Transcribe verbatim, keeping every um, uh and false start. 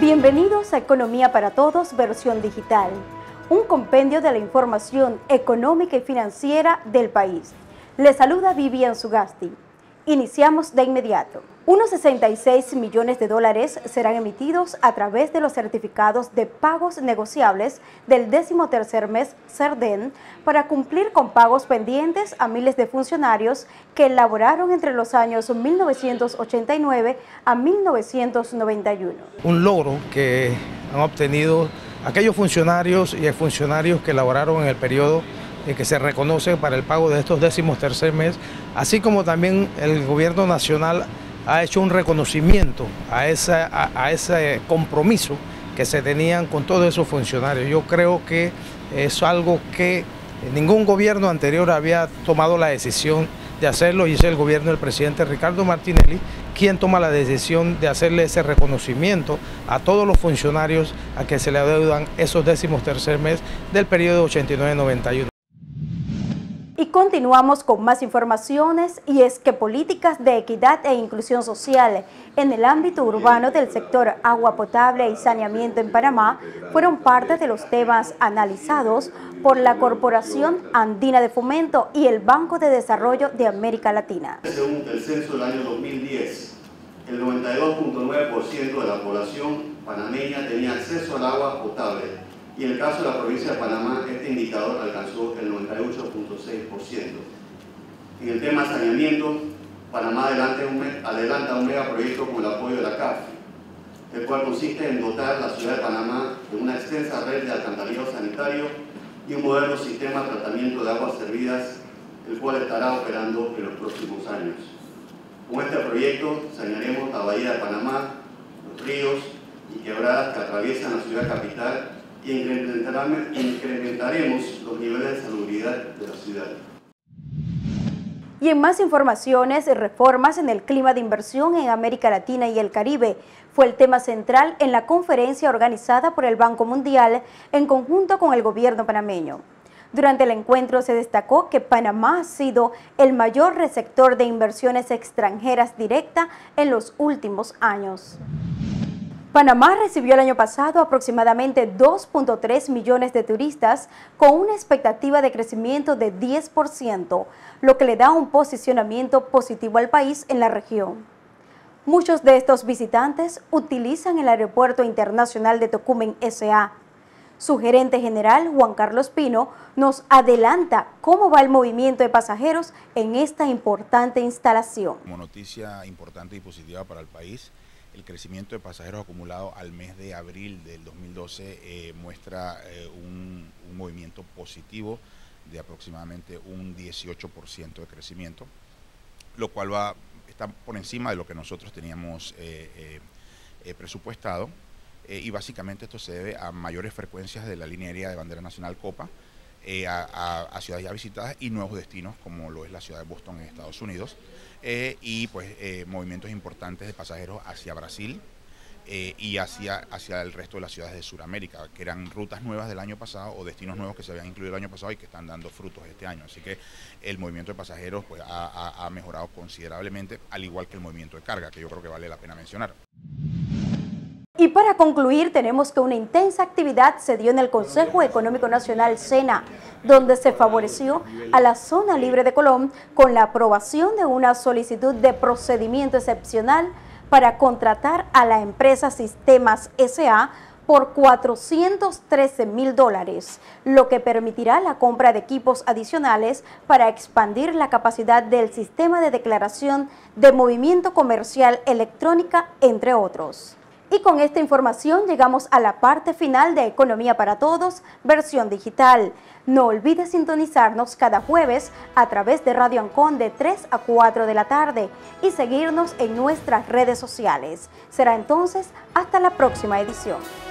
Bienvenidos a Economía para Todos, versión digital, un compendio de la información económica y financiera del país. Les saluda Vivian Sugasti. Iniciamos de inmediato. Unos sesenta y seis millones de dólares serán emitidos a través de los certificados de pagos negociables del décimo tercer mes CERDEN para cumplir con pagos pendientes a miles de funcionarios que laboraron entre los años mil novecientos ochenta y nueve a mil novecientos noventa y uno. Un logro que han obtenido aquellos funcionarios y exfuncionarios que laboraron en el periodo que se reconoce para el pago de estos décimos tercer mes, así como también el gobierno nacional ha hecho un reconocimiento a, esa, a, a ese compromiso que se tenían con todos esos funcionarios. Yo creo que es algo que ningún gobierno anterior había tomado la decisión de hacerlo, y es el gobierno del presidente Ricardo Martinelli quien toma la decisión de hacerle ese reconocimiento a todos los funcionarios a que se le adeudan esos décimos tercer mes del periodo ochenta y nueve noventa y uno. Y continuamos con más informaciones, y es que políticas de equidad e inclusión social en el ámbito urbano del sector agua potable y saneamiento en Panamá fueron parte de los temas analizados por la Corporación Andina de Fomento y el Banco de Desarrollo de América Latina. Según el censo del año dos mil diez, el noventa y dos punto nueve por ciento de la población panameña tenía acceso al agua potable. Y en el caso de la provincia de Panamá, este indicador alcanzó el noventa y ocho punto seis por ciento. En el tema de saneamiento, Panamá adelanta un, adelanta un megaproyecto con el apoyo de la C A F, el cual consiste en dotar a la ciudad de Panamá de una extensa red de alcantarillado sanitario y un moderno sistema de tratamiento de aguas servidas, el cual estará operando en los próximos años. Con este proyecto sanearemos la bahía de Panamá, los ríos y quebradas que atraviesan la ciudad capital, y incrementaremos los niveles de salubridad de la ciudad. Y en más informaciones, reformas en el clima de inversión en América Latina y el Caribe fue el tema central en la conferencia organizada por el Banco Mundial en conjunto con el gobierno panameño. Durante el encuentro se destacó que Panamá ha sido el mayor receptor de inversiones extranjeras directas en los últimos años. Panamá recibió el año pasado aproximadamente dos punto tres millones de turistas con una expectativa de crecimiento de diez por ciento, lo que le da un posicionamiento positivo al país en la región. Muchos de estos visitantes utilizan el Aeropuerto Internacional de Tocumen S A Su gerente general, Juan Carlos Pino, nos adelanta cómo va el movimiento de pasajeros en esta importante instalación. Como noticia importante y positiva para el país, el crecimiento de pasajeros acumulado al mes de abril del dos mil doce eh, muestra eh, un, un movimiento positivo de aproximadamente un dieciocho por ciento de crecimiento, lo cual va, está por encima de lo que nosotros teníamos eh, eh, eh, presupuestado, eh, y básicamente esto se debe a mayores frecuencias de la línea aérea de bandera nacional Copa eh, a, a, a ciudades ya visitadas y nuevos destinos como lo es la ciudad de Boston en Estados Unidos. Eh, y pues eh, movimientos importantes de pasajeros hacia Brasil eh, y hacia, hacia el resto de las ciudades de Sudamérica, que eran rutas nuevas del año pasado o destinos nuevos que se habían incluido el año pasado y que están dando frutos este año. Así que el movimiento de pasajeros pues, ha, ha, ha mejorado considerablemente, al igual que el movimiento de carga, que yo creo que vale la pena mencionar. Y para concluir, tenemos que una intensa actividad se dio en el Consejo Económico Nacional SENA, donde se favoreció a la zona libre de Colón con la aprobación de una solicitud de procedimiento excepcional para contratar a la empresa Sistemas S A por cuatrocientos trece mil dólares, lo que permitirá la compra de equipos adicionales para expandir la capacidad del sistema de declaración de movimiento comercial electrónica, entre otros. Y con esta información llegamos a la parte final de Economía para Todos, versión digital. No olvides sintonizarnos cada jueves a través de Radio Ancon de tres a cuatro de la tarde y seguirnos en nuestras redes sociales. Será entonces hasta la próxima edición.